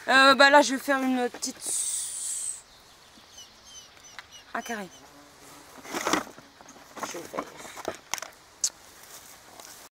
Bah là, je vais faire une petite... Un carré. Je vais faire...